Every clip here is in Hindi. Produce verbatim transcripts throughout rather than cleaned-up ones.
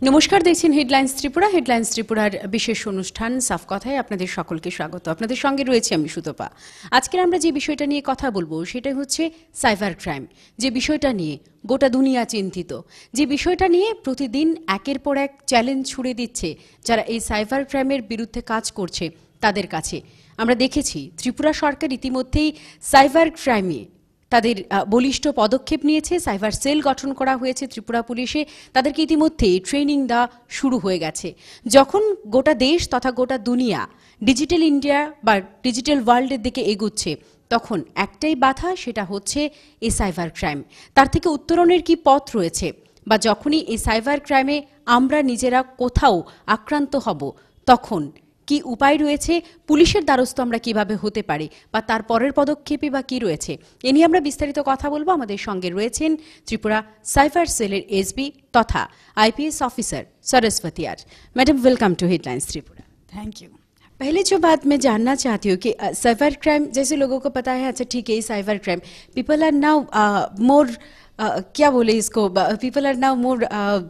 নমস্কার, দেখছেন হেডলাইন্স ত্রিপুরা। হেডলাইন্স ত্রিপুরার বিশেষ অনুষ্ঠান সাফ কথায় আপনাদের সকলকে স্বাগত। আপনাদের সঙ্গে রয়েছে আমি সুতপা। আজকের আমরা যে বিষয়টা নিয়ে কথা বলবো সেটা হচ্ছে সাইবার ক্রাইম। যে বিষয়টা নিয়ে গোটা দুনিয়া চিন্তিত, যে বিষয়টা নিয়ে প্রতিদিন একের পর এক চ্যালেঞ্জ ছুড়ে দিচ্ছে যারা এই সাইবার ক্রাইমের বিরুদ্ধে কাজ করছে তাদের কাছে। আমরা দেখেছি ত্রিপুরা সরকার ইতিমধ্যেই সাইবার ক্রাইমে তাদের বলিষ্ঠ পদক্ষেপ নিয়েছে। সাইবার সেল গঠন করা হয়েছে ত্রিপুরা পুলিশে। তাদেরকে ইতিমধ্যেই ট্রেনিং দেওয়া শুরু হয়ে গেছে। যখন গোটা দেশ তথা গোটা দুনিয়া ডিজিটাল ইন্ডিয়া বা ডিজিটাল ওয়ার্ল্ডের দিকে এগুচ্ছে, তখন একটাই বাধা, সেটা হচ্ছে এই সাইবার ক্রাইম। তার থেকে উত্তরণের কি পথ রয়েছে, বা যখনই এই সাইবার ক্রাইমে আমরা নিজেরা কোথাও আক্রান্ত হব তখন কি উপায় রয়েছে, পুলিশের দ্বারস্থ আমরা কিভাবে হতে পারি, বা তার পরের পদক্ষেপে বা কি রয়েছে, এ নিয়ে আমরা বিস্তারিত কথা বলবো। আমাদের সঙ্গে রয়েছেন ত্রিপুরা साइबर सेलर एसबी तथा IPS officer Saraswati R. Madam, welcome to headlines Tripura. Thank you. पहले जो बात मैं जानना चाहती हूँ कि साइबर क्राइम, जैसे लोगों को पता है, अच्छा ठीक है, cyber crime, people are now more, क्या बोले इसको, people are now more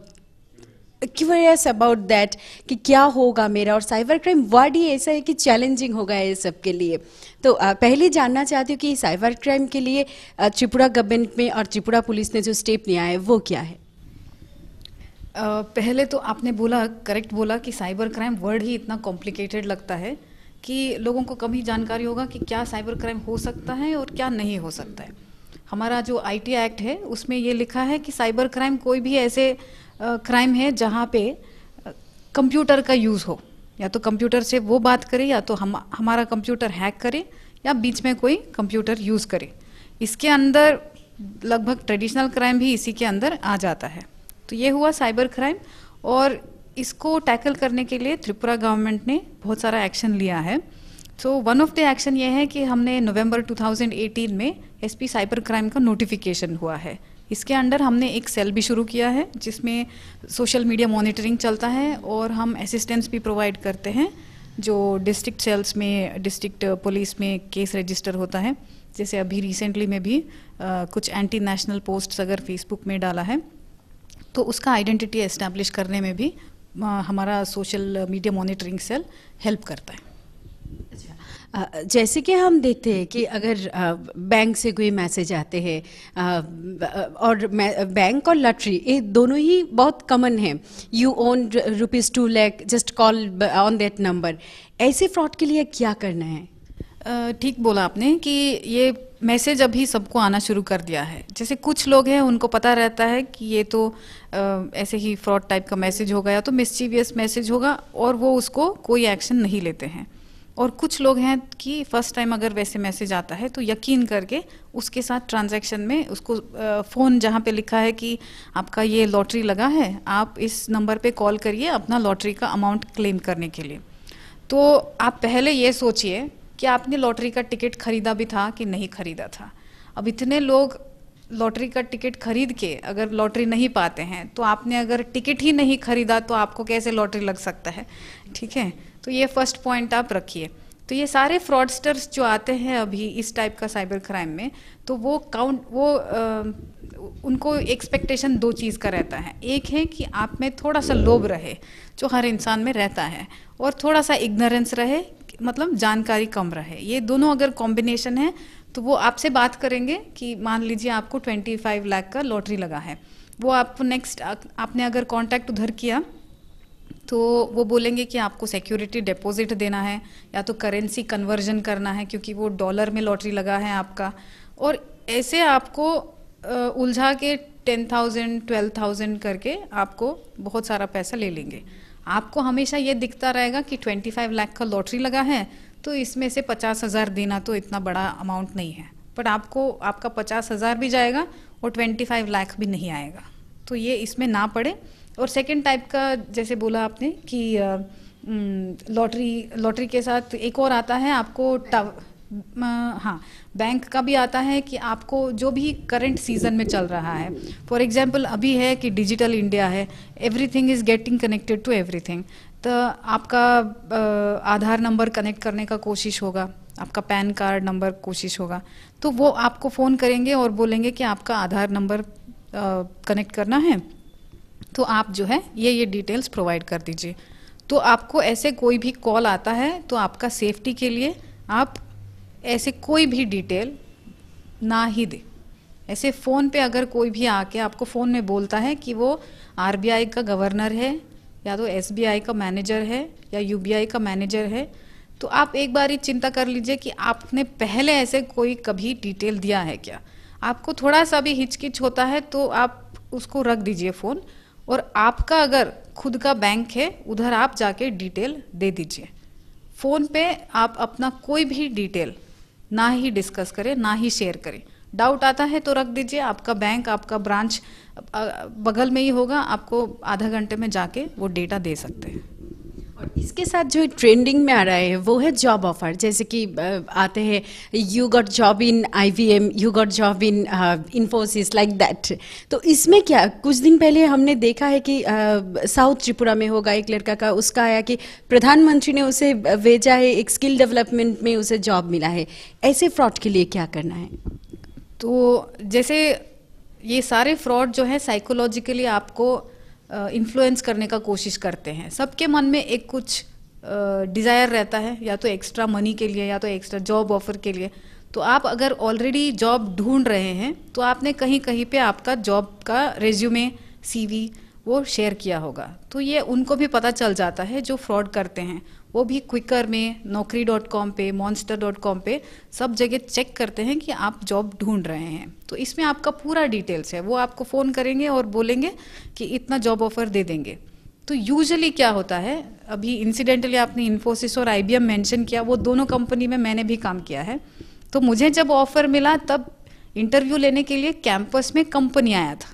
curious about that कि क्या होगा मेरा, और साइबर क्राइम वर्ड ही ऐसा है कि चैलेंजिंग होगा ये सब के लिए। तो uh, पहले जानना चाहती हूँ कि साइबर क्राइम के लिए uh, त्रिपुरा गवर्नमेंट में और त्रिपुरा पुलिस ने जो स्टेप लिया है वो क्या है? uh, पहले तो आपने बोला, करेक्ट बोला कि साइबर क्राइम वर्ड ही इतना कॉम्प्लिकेटेड लगता है कि लोगों को कम ही जानकारी होगा कि क्या साइबर क्राइम हो सकता है और क्या नहीं हो सकता है। हमारा जो आईटी एक्ट है उसमें ये लिखा है कि साइबर क्राइम कोई भी ऐसे क्राइम uh, है जहाँ पे कंप्यूटर का यूज़ हो, या तो कंप्यूटर से वो बात करे, या तो हम हमारा कंप्यूटर हैक करे, या बीच में कोई कंप्यूटर यूज़ करे। इसके अंदर लगभग ट्रेडिशनल क्राइम भी इसी के अंदर आ जाता है। तो ये हुआ साइबर क्राइम, और इसको टैकल करने के लिए त्रिपुरा गवर्नमेंट ने बहुत सारा एक्शन लिया है। तो वन ऑफ द एक्शन ये है कि हमने नवंबर टू थाउजेंड एटीन में एसपी साइबर क्राइम का नोटिफिकेशन हुआ है। इसके अंडर हमने एक सेल भी शुरू किया है जिसमें सोशल मीडिया मॉनिटरिंग चलता है, और हम असिस्टेंस भी प्रोवाइड करते हैं जो डिस्ट्रिक्ट सेल्स में, डिस्ट्रिक्ट पुलिस में केस रजिस्टर होता है। जैसे अभी रिसेंटली में भी आ, कुछ एंटी नेशनल पोस्ट्स अगर फेसबुक में डाला है तो उसका आइडेंटिटी एस्टैब्लिश करने में भी आ, हमारा social media monitoring cell help करता है। जैसे कि हम देखते हैं कि अगर बैंक से कोई मैसेज आते हैं, और बैंक और लॉटरी ये दोनों ही बहुत कॉमन है, you won rupees two lakh, just call on that number, ऐसे फ्रॉड के लिए क्या करना है? ठीक बोला आपने कि ये मैसेज अभी सबको आना शुरू कर दिया है। जैसे कुछ लोग हैं उनको पता रहता है कि ये तो आ, ऐसे ही फ्रॉड टाइप का मैसेज होगा या तो मिसचीवियस मैसेज होगा, और वो उसको कोई एक्शन नहीं लेते हैं। और कुछ लोग हैं कि फर्स्ट टाइम अगर वैसे मैसेज आता है तो यकीन करके उसके साथ ट्रांजैक्शन में उसको फ़ोन जहाँ पे लिखा है कि आपका ये लॉटरी लगा है, आप इस नंबर पे कॉल करिए अपना लॉटरी का अमाउंट क्लेम करने के लिए। तो आप पहले ये सोचिए कि आपने लॉटरी का टिकट खरीदा भी था कि नहीं खरीदा था। अब इतने लोग लॉटरी का टिकट खरीद के अगर लॉटरी नहीं पाते हैं, तो आपने अगर टिकट ही नहीं खरीदा तो आपको कैसे लॉटरी लग सकता है? ठीक है, तो ये फर्स्ट पॉइंट आप रखिए। तो ये सारे फ्रॉडस्टर्स जो आते हैं अभी इस टाइप का साइबर क्राइम में, तो वो काउंट वो आ, उनको एक्सपेक्टेशन दो चीज़ का रहता है। एक है कि आप में थोड़ा सा लोभ रहे, जो हर इंसान में रहता है, और थोड़ा सा इग्नोरेंस रहे, मतलब जानकारी कम रहे। ये दोनों अगर कॉम्बिनेशन है तो वो आपसे बात करेंगे कि मान लीजिए आपको ट्वेंटी फाइव लाख का लॉटरी लगा है, वो आपको नेक्स्ट आपने अगर कॉन्टैक्ट उधर किया तो वो बोलेंगे कि आपको सिक्योरिटी डिपॉजिट देना है, या तो करेंसी कन्वर्जन करना है क्योंकि वो डॉलर में लॉटरी लगा है आपका, और ऐसे आपको उलझा के टेन थाउजेंड ट्वेल्व थाउजेंड करके आपको बहुत सारा पैसा ले लेंगे। आपको हमेशा ये दिखता रहेगा कि ट्वेंटी फाइव लाख का लॉटरी लगा है तो इसमें से पचास हज़ार देना तो इतना बड़ा अमाउंट नहीं है, बट आपको आपका पचास हज़ार भी जाएगा और ट्वेंटी फाइव लाख भी नहीं आएगा। तो ये इसमें ना पड़े। और सेकंड टाइप का जैसे बोला आपने कि लॉटरी लॉटरी के साथ एक और आता है आपको टव हाँ बैंक का भी आता है कि आपको जो भी करंट सीजन में चल रहा है, फॉर एग्जांपल अभी है कि डिजिटल इंडिया है, everything is getting connected to everything, तो आपका आधार नंबर कनेक्ट करने का कोशिश होगा, आपका पैन कार्ड नंबर कोशिश होगा, तो वो आपको फ़ोन करेंगे और बोलेंगे कि आपका आधार नंबर कनेक्ट करना है, तो आप जो है ये ये डिटेल्स प्रोवाइड कर दीजिए। तो आपको ऐसे कोई भी कॉल आता है तो आपका सेफ्टी के लिए आप ऐसे कोई भी डिटेल ना ही दे। ऐसे फ़ोन पे अगर कोई भी आके आपको फ़ोन में बोलता है कि वो आरबीआई का गवर्नर है या तो एसबीआई का मैनेजर है या यूबीआई का मैनेजर है, तो आप एक बार ही चिंता कर लीजिए कि आपने पहले ऐसे कोई कभी डिटेल दिया है क्या। आपको थोड़ा सा भी हिचकिच होता है तो आप उसको रख दीजिए फ़ोन, और आपका अगर खुद का बैंक है उधर आप जाके डिटेल दे दीजिए। फ़ोन पे आप अपना कोई भी डिटेल ना ही डिस्कस करें, ना ही शेयर करें। डाउट आता है तो रख दीजिए, आपका बैंक आपका ब्रांच बगल में ही होगा, आपको आधा घंटे में जाके वो डेटा दे सकते हैं। और इसके साथ जो ट्रेंडिंग में आ रहा है वो है जॉब ऑफर, जैसे कि आते हैं you got job in IBM, you got job in Infosys, like that. तो इसमें क्या, कुछ दिन पहले हमने देखा है कि साउथ त्रिपुरा में होगा एक लड़का का, उसका आया कि प्रधानमंत्री ने उसे भेजा है एक स्किल डेवलपमेंट में, उसे जॉब मिला है। ऐसे फ्रॉड के लिए क्या करना है? तो जैसे ये सारे फ्रॉड जो है साइकोलॉजिकली आपको इन्फ्लुएंस uh, करने का कोशिश करते हैं। सबके मन में एक कुछ डिज़ायर uh, रहता है, या तो एक्स्ट्रा मनी के लिए या तो एक्स्ट्रा जॉब ऑफर के लिए। तो आप अगर ऑलरेडी जॉब ढूंढ रहे हैं तो आपने कहीं कहीं पे आपका जॉब का रेज्यूमे, सीवी वो शेयर किया होगा, तो ये उनको भी पता चल जाता है जो फ्रॉड करते हैं। वो भी क्विकर में, नौकरी डॉट कॉम पे, मॉन्स्टर डॉट कॉम पे सब जगह चेक करते हैं कि आप जॉब ढूंढ रहे हैं। तो इसमें आपका पूरा डिटेल्स है, वो आपको फ़ोन करेंगे और बोलेंगे कि इतना जॉब ऑफर दे देंगे। तो यूजुअली क्या होता है, अभी इंसिडेंटली आपने इन्फोसिस और आईबीएम मेंशन किया, वो दोनों कंपनी में मैंने भी काम किया है। तो मुझे जब ऑफर मिला तब इंटरव्यू लेने के लिए कैंपस में कंपनी आया था,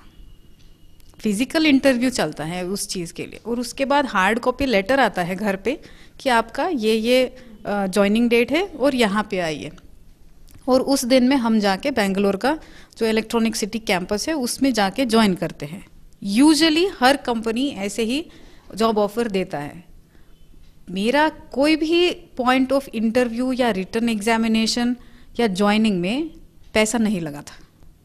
फिजिकल इंटरव्यू चलता है उस चीज़ के लिए, और उसके बाद हार्ड कॉपी लेटर आता है घर पे कि आपका ये ये जॉइनिंग डेट है और यहाँ पे आइए। और उस दिन में हम जाके बेंगलोर का जो इलेक्ट्रॉनिक सिटी कैंपस है उसमें जाके ज्वाइन करते हैं। यूजुअली हर कंपनी ऐसे ही जॉब ऑफर देता है। मेरा कोई भी पॉइंट ऑफ इंटरव्यू या रिटर्न एग्जामिनेशन या ज्वाइनिंग में पैसा नहीं लगा था।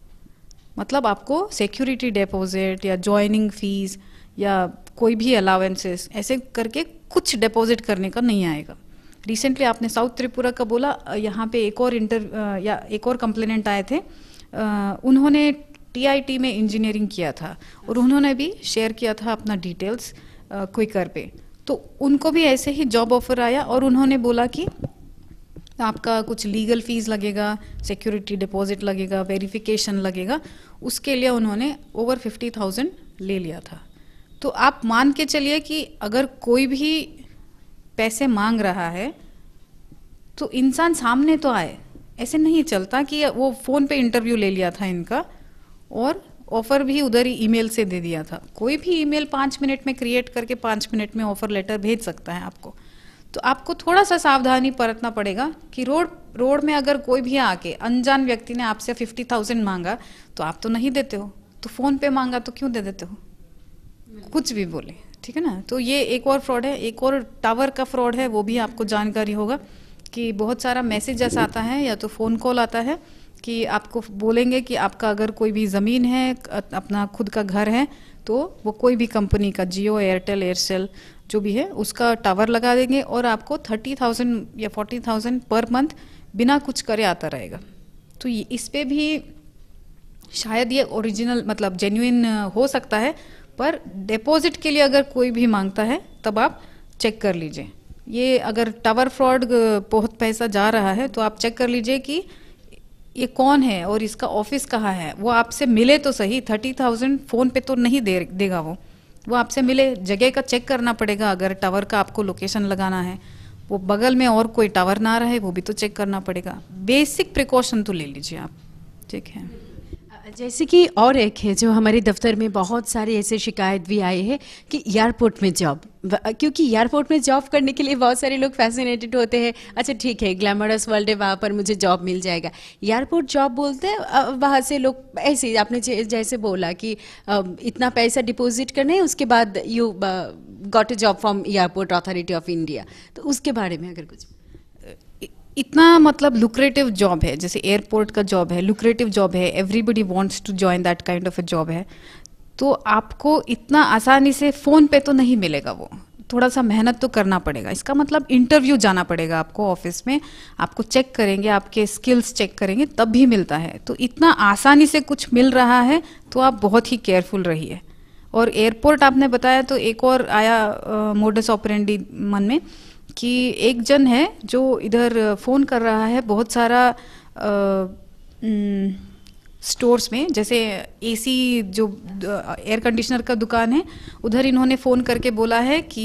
मतलब आपको सिक्योरिटी डिपॉजिट या ज्वाइनिंग फीस या कोई भी अलाउंसेस ऐसे करके कुछ डिपॉजिट करने का नहीं आएगा। रिसेंटली आपने साउथ त्रिपुरा का बोला, यहाँ पे एक और इंटर या एक और कंप्लेनेंट आए थे, उन्होंने टीआईटी में इंजीनियरिंग किया था और उन्होंने भी शेयर किया था अपना डिटेल्स क्विकर पे। तो उनको भी ऐसे ही जॉब ऑफर आया और उन्होंने बोला कि आपका कुछ लीगल फीस लगेगा, सिक्योरिटी डिपॉजिट लगेगा, वेरिफिकेशन लगेगा, उसके लिए उन्होंने ओवर फिफ्टी थाउजेंड ले लिया था। तो आप मान के चलिए कि अगर कोई भी पैसे मांग रहा है तो इंसान सामने तो आए। ऐसे नहीं चलता कि वो फ़ोन पे इंटरव्यू ले लिया था इनका और ऑफ़र भी उधर ही ईमेल से दे दिया था। कोई भी ईमेल पाँच मिनट में क्रिएट करके पाँच मिनट में ऑफ़र लेटर भेज सकता है आपको। तो आपको थोड़ा सा सावधानी बरतना पड़ेगा कि रोड रोड में अगर कोई भी आके अनजान व्यक्ति ने आपसे फिफ्टी थाउजेंड मांगा तो आप तो नहीं देते हो, तो फ़ोन पे मांगा तो क्यों दे देते हो, कुछ भी बोले, ठीक है ना। तो ये एक और फ्रॉड है। एक और टावर का फ्रॉड है, वो भी आपको जानकारी होगा कि बहुत सारा मैसेज ऐसा आता है या तो फ़ोन कॉल आता है कि आपको बोलेंगे कि आपका अगर कोई भी ज़मीन है, अपना खुद का घर है, तो वो कोई भी कंपनी का, जियो, एयरटेल, एयरसेल जो भी है, उसका टावर लगा देंगे और आपको थर्टी थाउजेंड या फोर्टी थाउजेंड पर मंथ बिना कुछ करे आता रहेगा। तो इस पे भी शायद ये ओरिजिनल मतलब जेन्युइन हो सकता है, पर डिपॉजिट के लिए अगर कोई भी मांगता है तब आप चेक कर लीजिए। ये अगर टावर फ्रॉड बहुत पैसा जा रहा है तो आप चेक कर लीजिए कि ये कौन है और इसका ऑफिस कहाँ है। वो आपसे मिले तो सही, थर्टी थाउजेंड फ़ोन पे तो नहीं दे देगा वो वो आपसे मिले, जगह का चेक करना पड़ेगा। अगर टावर का आपको लोकेशन लगाना है, वो बगल में और कोई टावर ना रहे, वो भी तो चेक करना पड़ेगा। बेसिक प्रिकॉशन तो ले लीजिए आप, ठीक है। जैसे कि और एक है जो हमारे दफ्तर में बहुत सारे ऐसे शिकायत भी आए हैं कि एयरपोर्ट में जॉब, क्योंकि एयरपोर्ट में जॉब करने के लिए बहुत सारे लोग फैसिनेटेड होते हैं। अच्छा ठीक है, ग्लैमरस वर्ल्ड है, वहाँ पर मुझे जॉब मिल जाएगा। एयरपोर्ट जॉब बोलते हैं, वहाँ से लोग ऐसे ही आपने जैसे बोला कि इतना पैसा डिपॉजिट करना है, उसके बाद you got a job from Airport Authority of India. तो उसके बारे में अगर कुछ, इतना मतलब लुक्रेटिव जॉब है, जैसे एयरपोर्ट का जॉब है, लुक्रेटिव जॉब है, everybody wants to join that kind of a job है। तो आपको इतना आसानी से फ़ोन पे तो नहीं मिलेगा, वो थोड़ा सा मेहनत तो करना पड़ेगा। इसका मतलब इंटरव्यू जाना पड़ेगा आपको, ऑफिस में आपको चेक करेंगे, आपके स्किल्स चेक करेंगे, तब भी मिलता है। तो इतना आसानी से कुछ मिल रहा है तो आप बहुत ही केयरफुल रहिए। और एयरपोर्ट आपने बताया तो एक और आया मोडस ऑपरेंडी मन में कि एक जन है जो इधर फ़ोन कर रहा है बहुत सारा स्टोर्स में, जैसे एसी जो एयर कंडीशनर का दुकान है उधर इन्होंने फ़ोन करके बोला है कि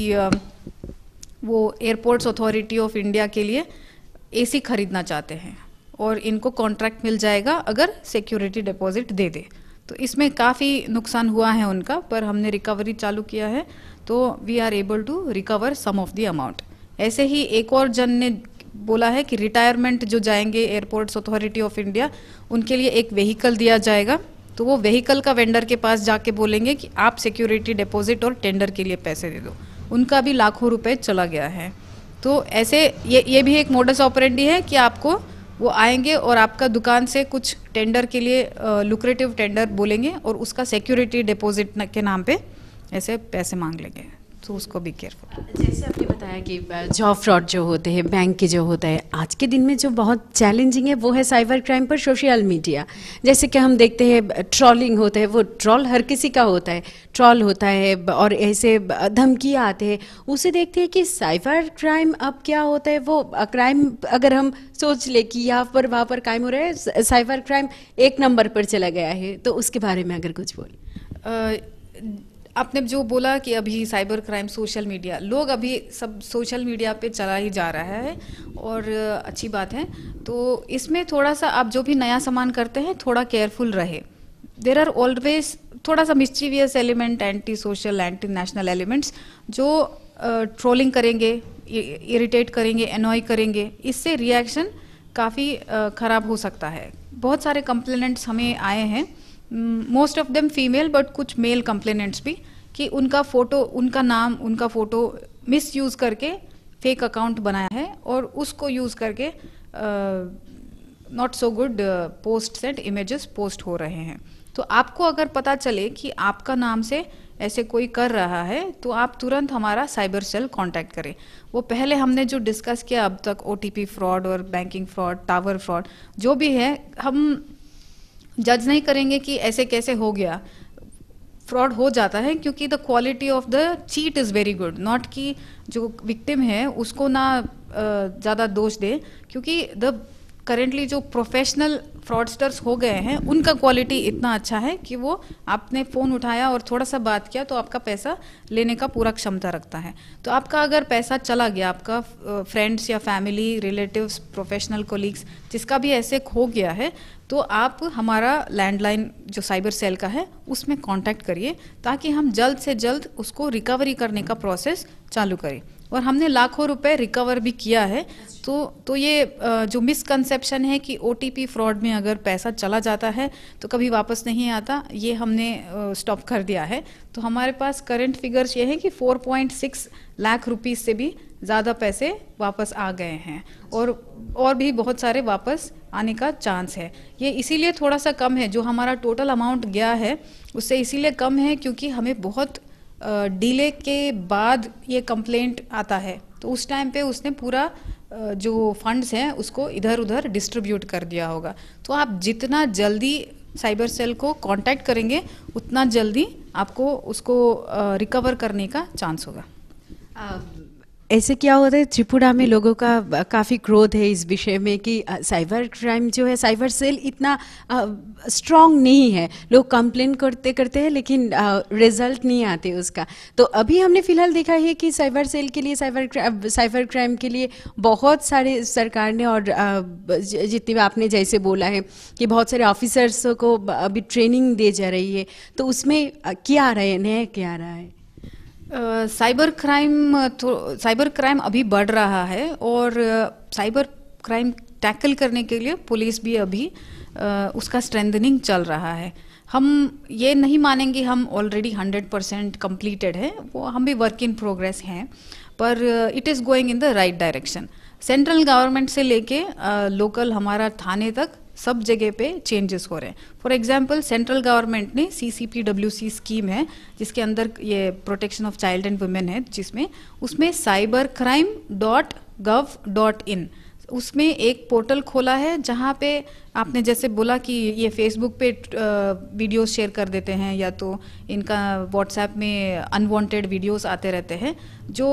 वो एयरपोर्ट्स अथॉरिटी ऑफ इंडिया के लिए एसी खरीदना चाहते हैं और इनको कॉन्ट्रैक्ट मिल जाएगा अगर सिक्योरिटी डिपॉजिट दे दे। तो इसमें काफ़ी नुकसान हुआ है उनका, पर हमने रिकवरी चालू किया है तो we are able to recover some of the amount. ऐसे ही एक और जन ने बोला है कि रिटायरमेंट जो जाएंगे एयरपोर्ट्स अथॉरिटी ऑफ इंडिया उनके लिए एक व्हीकल दिया जाएगा, तो वो व्हीकल का वेंडर के पास जाके बोलेंगे कि आप सिक्योरिटी डिपॉजिट और टेंडर के लिए पैसे दे दो। उनका भी लाखों रुपए चला गया है। तो ऐसे ये ये भी एक मोडस ऑपरेंडी है कि आपको वो आएंगे और आपका दुकान से कुछ टेंडर के लिए लुक्रेटिव टेंडर बोलेंगे और उसका सिक्योरिटी डिपॉजिट के नाम पे ऐसे पैसे मांग लेंगे, तो उसको भी केयरफुल। जैसे आपने बताया कि जॉब फ्रॉड जो होते हैं, बैंक के जो होता है, आज के दिन में जो बहुत चैलेंजिंग है वो है साइबर क्राइम पर सोशल मीडिया। जैसे कि हम देखते हैं ट्रॉलिंग होता है, वो ट्रॉल हर किसी का होता है, ट्रॉल होता है और ऐसे धमकियाँ आते हैं, उसे देखते हैं कि साइबर क्राइम अब क्या होता है। वो क्राइम अगर हम सोच ले कि यहाँ पर वहाँ पर कायम हो रहा है, साइबर क्राइम एक नंबर पर चला गया है, तो उसके बारे में अगर कुछ बोले। आपने जो बोला कि अभी साइबर क्राइम सोशल मीडिया, लोग अभी सब सोशल मीडिया पे चला ही जा रहा है और अच्छी बात है। तो इसमें थोड़ा सा आप जो भी नया सामान करते हैं थोड़ा केयरफुल रहे। देर आर ऑलवेज थोड़ा सा mischievous element, anti social, anti national elements जो ट्रोलिंग uh, करेंगे, इरिटेट करेंगे, एनॉय करेंगे, इससे रिएक्शन काफ़ी uh, ख़राब हो सकता है। बहुत सारे कंप्लेनेंट्स हमें आए हैं, most of them female but कुछ मेल कंप्लेनेंट्स भी, कि उनका फ़ोटो, उनका नाम, उनका फ़ोटो मिस यूज़ करके फेक अकाउंट बनाया है और उसको यूज़ करके not so good post and images post हो रहे हैं। तो आपको अगर पता चले कि आपका नाम से ऐसे कोई कर रहा है तो आप तुरंत हमारा साइबर सेल कांटेक्ट करें। वो पहले हमने जो डिस्कस किया अब तक, ओटीपी फ्रॉड और बैंकिंग फ्रॉड, टावर फ्रॉड, जो भी है, हम जज नहीं करेंगे कि ऐसे कैसे हो गया। फ्रॉड हो जाता है क्योंकि the quality of the cheat is very good, not कि जो विक्टिम है उसको ना ज़्यादा दोष दे, क्योंकि द करेंटली जो प्रोफेशनल फ्रॉडस्टर्स हो गए हैं उनका क्वालिटी इतना अच्छा है कि वो आपने फ़ोन उठाया और थोड़ा सा बात किया तो आपका पैसा लेने का पूरा क्षमता रखता है। तो आपका अगर पैसा चला गया, आपका फ्रेंड्स या फैमिली, रिलेटिव्स, प्रोफेशनल कोलीग्स, जिसका भी ऐसे खो गया है, तो आप हमारा लैंडलाइन जो साइबर सेल का है उसमें कांटेक्ट करिए ताकि हम जल्द से जल्द उसको रिकवरी करने का प्रोसेस चालू करें। और हमने लाखों रुपए रिकवर भी किया है। तो तो ये जो मिसकंसेप्शन है कि ओटीपी फ्रॉड में अगर पैसा चला जाता है तो कभी वापस नहीं आता, ये हमने स्टॉप कर दिया है। तो हमारे पास करंट फिगर्स ये है कि चार पॉइंट छह लाख रुपीस से भी ज़्यादा पैसे वापस आ गए हैं और और भी बहुत सारे वापस आने का चांस है। ये इसीलिए थोड़ा सा कम है, जो हमारा टोटल अमाउंट गया है उससे इसीलिए कम है क्योंकि हमें बहुत डिले के बाद ये कंप्लेंट आता है, तो उस टाइम पे उसने पूरा जो फंड्स हैं उसको इधर उधर डिस्ट्रीब्यूट कर दिया होगा। तो आप जितना जल्दी साइबर सेल को कांटेक्ट करेंगे उतना जल्दी आपको उसको रिकवर करने का चांस होगा। ऐसे क्या होता है, त्रिपुरा में लोगों का काफ़ी क्रोध है इस विषय में कि साइबर क्राइम जो है, साइबर सेल इतना स्ट्रॉन्ग नहीं है। लोग कंप्लेन करते करते हैं लेकिन रिजल्ट नहीं आते उसका। तो अभी हमने फिलहाल देखा है कि साइबर सेल के लिए, साइबर साइबर क्राइम के लिए बहुत सारे सरकार ने, और जितनी भी आपने जैसे बोला है कि बहुत सारे ऑफिसर्स को अभी ट्रेनिंग दी जा रही है, तो उसमें क्या आ रहा है, नया क्या आ रहा है? साइबर uh, क्राइम तो साइबर क्राइम अभी बढ़ रहा है और साइबर क्राइम टैकल करने के लिए पुलिस भी अभी uh, उसका स्ट्रेंथनिंग चल रहा है। हम ये नहीं मानेंगे हम ऑलरेडी हंड्रेड परसेंट कम्प्लीटेड है, वो हम भी वर्क इन प्रोग्रेस हैं, पर it is going in the right direction. Central government से लेके लोकल uh, हमारा थाने तक सब जगह पे चेंजेस हो रहे हैं। फॉर एग्जांपल सेंट्रल गवर्नमेंट ने C C P W C scheme है जिसके अंदर ये protection of child and women है, जिसमें उसमें cyber crime dot gov dot in उसमें एक पोर्टल खोला है जहाँ पे आपने जैसे बोला कि ये फेसबुक पे वीडियोस शेयर कर देते हैं या तो इनका व्हाट्सएप में अनवांटेड वीडियोस आते रहते हैं जो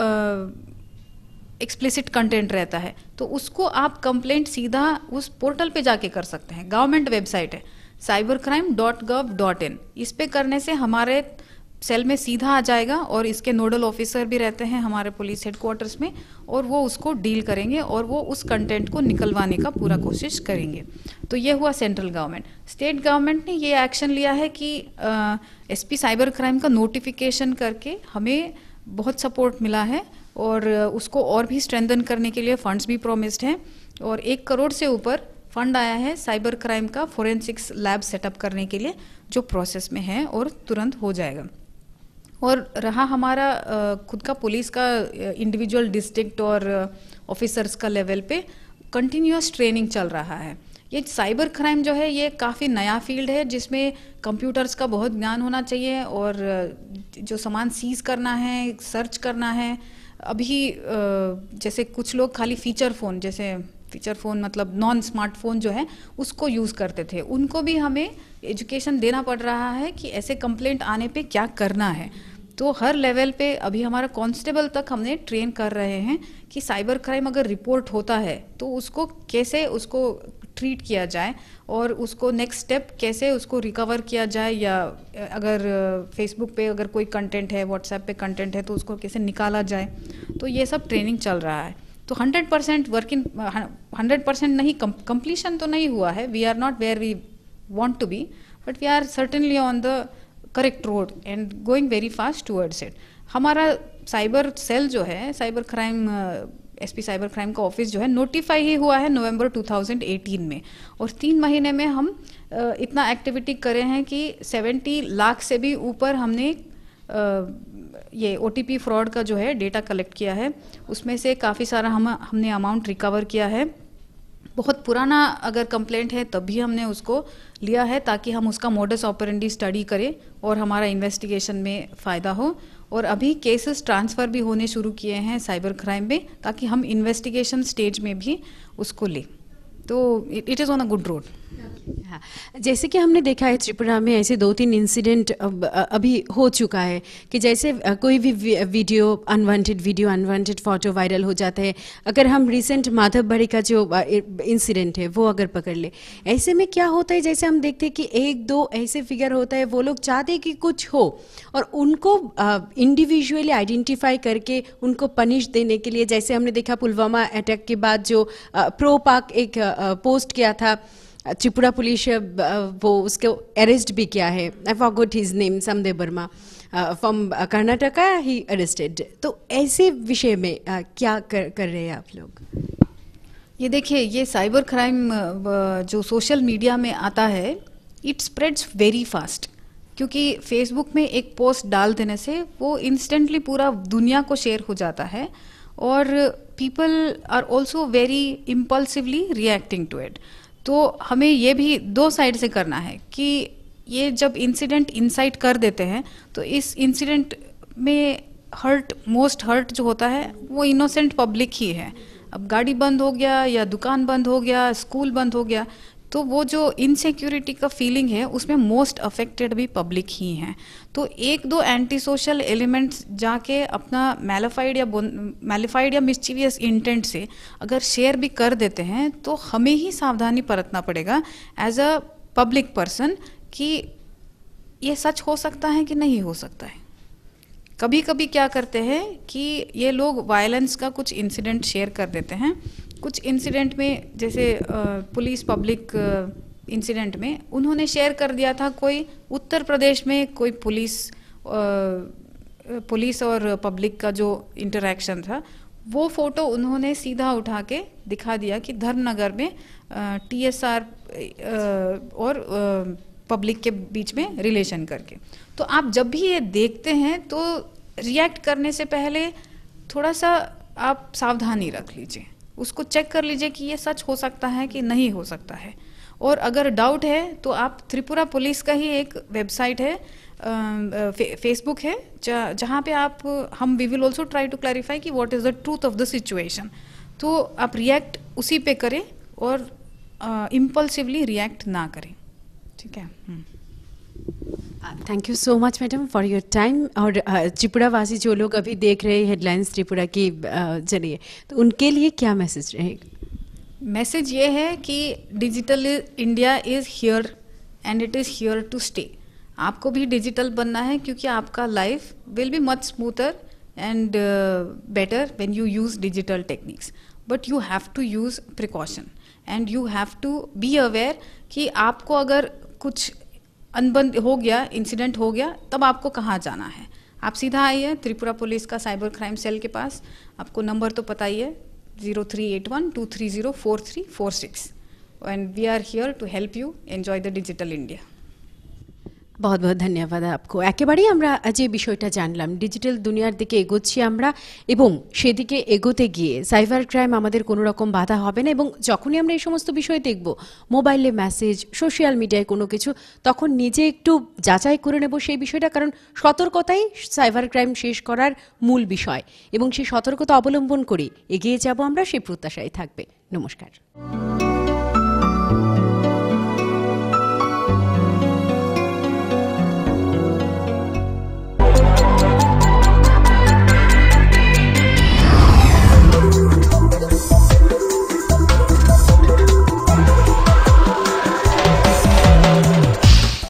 एक्सप्लिसिट कंटेंट रहता है, तो उसको आप कंप्लेंट सीधा उस पोर्टल पे जाके कर सकते हैं। गवर्नमेंट वेबसाइट है cyber crime dot gov dot in, इस पे करने से हमारे सेल में सीधा आ जाएगा और इसके नोडल ऑफिसर भी रहते हैं हमारे पुलिस हेडक्वार्टर्स में और वो उसको डील करेंगे और वो उस कंटेंट को निकलवाने का पूरा कोशिश करेंगे। तो ये हुआ सेंट्रल गवर्नमेंट। स्टेट गवर्नमेंट ने ये एक्शन लिया है कि एसपी साइबर क्राइम का नोटिफिकेशन करके हमें बहुत सपोर्ट मिला है और उसको और भी स्ट्रेंथन करने के लिए फंड्स भी प्रोमिस्ड हैं और एक करोड़ से ऊपर फंड आया है साइबर क्राइम का फोरेंसिक्स लैब सेटअप करने के लिए, जो प्रोसेस में है और तुरंत हो जाएगा। और रहा हमारा खुद का पुलिस का इंडिविजुअल डिस्ट्रिक्ट और ऑफिसर्स का लेवल पे कंटिन्यूअस ट्रेनिंग चल रहा है। ये साइबर क्राइम जो है ये काफ़ी नया फील्ड है जिसमें कंप्यूटर्स का बहुत ज्ञान होना चाहिए और जो सामान सीज करना है, सर्च करना है। अभी जैसे कुछ लोग खाली फीचर फ़ोन, जैसे फीचर फ़ोन मतलब नॉन स्मार्टफोन जो है उसको यूज़ करते थे, उनको भी हमें एजुकेशन देना पड़ रहा है कि ऐसे कंप्लेंट आने पे क्या करना है। तो हर लेवल पे अभी हमारा कांस्टेबल तक हमने ट्रेन कर रहे हैं कि साइबर क्राइम अगर रिपोर्ट होता है तो उसको कैसे उसको ट्रीट किया जाए और उसको नेक्स्ट स्टेप कैसे उसको रिकवर किया जाए, या अगर फेसबुक पे अगर कोई कंटेंट है, व्हाट्सएप पे कंटेंट है तो उसको कैसे निकाला जाए। तो ये सब ट्रेनिंग चल रहा है। तो hundred percent work in hundred percent नहीं, कंप्लीशन तो नहीं हुआ है। We are not where we want to be, but we are certainly on the correct road and going very fast towards it. हमारा साइबर सेल जो है, cyber crime SP cyber crime का ऑफिस जो है नोटिफाई ही हुआ है नवंबर टू थाउजेंड एटीन में और तीन महीने में हम इतना एक्टिविटी करे हैं कि सत्तर लाख से भी ऊपर हमने ये ओटीपी फ्रॉड का जो है डेटा कलेक्ट किया है। उसमें से काफ़ी सारा हम हमने अमाउंट रिकवर किया है। बहुत पुराना अगर कंप्लेंट है तब भी हमने उसको लिया है ताकि हम उसका मोडस ऑपरेंडी स्टडी करें और हमारा इन्वेस्टिगेशन में फ़ायदा हो। और अभी केसेस ट्रांसफ़र भी होने शुरू किए हैं साइबर क्राइम में ताकि हम इन्वेस्टिगेशन स्टेज में भी उसको लें। तो it is on a good road. हाँ, जैसे कि हमने देखा है त्रिपुरा में ऐसे दो तीन इंसिडेंट अभी हो चुका है कि जैसे कोई भी video unwanted video unwanted photo viral हो जाता है। अगर हम रिसेंट माधव बड़ी का जो इंसिडेंट है वो अगर पकड़ ले, ऐसे में क्या होता है, जैसे हम देखते हैं कि एक दो ऐसे फिगर होता है, वो लोग चाहते हैं कि कुछ हो और उनको इंडिविजुअली आइडेंटिफाई करके उनको पनिश देने के लिए, जैसे हमने देखा पुलवामा अटैक के बाद जो प्रो पाक एक पोस्ट किया था, त्रिपुरा पुलिस वो उसको अरेस्ट भी किया है। I forgot his name, Samdev Verma from Karnataka, he arrested. तो ऐसे विषय में uh, क्या कर, कर रहे हैं आप लोग? ये देखिए, ये साइबर क्राइम जो सोशल मीडिया में आता है इट स्प्रेड्स वेरी फास्ट, क्योंकि फेसबुक में एक पोस्ट डाल देने से वो इंस्टेंटली पूरा दुनिया को शेयर हो जाता है और people are also very impulsively reacting to it. तो हमें ये भी दो साइड से करना है कि ये जब इंसिडेंट इंसाइट कर देते हैं तो इस इंसिडेंट में हर्ट मोस्ट हर्ट जो होता है वो इनोसेंट पब्लिक ही है। अब गाड़ी बंद हो गया या दुकान बंद हो गया, स्कूल बंद हो गया, तो वो जो इनसिक्योरिटी का फीलिंग है उसमें मोस्ट अफेक्टेड भी पब्लिक ही हैं। तो एक दो एंटी सोशल एलिमेंट्स जाके अपना मैलिफाइड या मैलिफाइड या मिस्चीवियस इंटेंट से अगर शेयर भी कर देते हैं तो हमें ही सावधानी बरतना पड़ेगा एज अ पब्लिक पर्सन कि ये सच हो सकता है कि नहीं हो सकता है। कभी कभी क्या करते हैं कि ये लोग वायलेंस का कुछ इंसिडेंट शेयर कर देते हैं। कुछ इंसिडेंट में जैसे पुलिस पब्लिक इंसिडेंट में उन्होंने शेयर कर दिया था, कोई उत्तर प्रदेश में कोई पुलिस पुलिस और पब्लिक का जो इंटरेक्शन था, वो फोटो उन्होंने सीधा उठा के दिखा दिया कि धर्मनगर में टीएसआर और पब्लिक के बीच में रिलेशन करके। तो आप जब भी ये देखते हैं तो रिएक्ट करने से पहले थोड़ा सा आप सावधानी रख लीजिए, उसको चेक कर लीजिए कि ये सच हो सकता है कि नहीं हो सकता है। और अगर डाउट है तो आप त्रिपुरा पुलिस का ही एक वेबसाइट है, फे, फेसबुक है, जहाँ जहाँ पे आप हम we will also try to clarify कि what is the truth of the situation. तो आप रिएक्ट उसी पे करें और इम्पल्सिवली रिएक्ट ना करें, ठीक है। Thank you so much madam for your time. और त्रिपुरा वासी जो लोग अभी देख रहे हैं हेडलाइंस त्रिपुरा के जरिए, तो उनके लिए क्या मैसेज रहेगा? मैसेज ये है कि digital India is here and it is here to stay. आपको भी डिजिटल बनना है क्योंकि आपका life will be much smoother and better when you use digital techniques, but you have to use precaution and you have to be aware कि आपको अगर कुछ अनबन हो गया, इंसिडेंट हो गया, तब आपको कहाँ जाना है। आप सीधा आइए त्रिपुरा पुलिस का साइबर क्राइम सेल के पास, आपको नंबर तो पता ही है, zero three eight one two three zero four three four six, and we are here to help you enjoy the digital India. बहुत बहुत ধন্যবাদ आपको। একেবারেই আমরা যে বিষয়টা জানলাম, ডিজিটাল দুনিয়ার দিকে এগোচ্ছি আমরা এবং সেদিকে এগোতে গিয়ে সাইবার ক্রাইম আমাদের কোনো রকম বাধা হবে না। এবং যখনই আমরা এই সমস্ত বিষয় দেখব, মোবাইলে মেসেজ, সোশ্যাল মিডিয়ায় কোনো কিছু, তখন নিজে একটু যাচাই করে নেব সেই বিষয়টা, কারণ সতর্কতাই সাইবার ক্রাইম শেষ করার মূল বিষয় এবং সেই সতর্কতা অবলম্বন করে এগিয়ে যাব আমরা, সেই প্রত্যাশাই থাকবে। নমস্কার।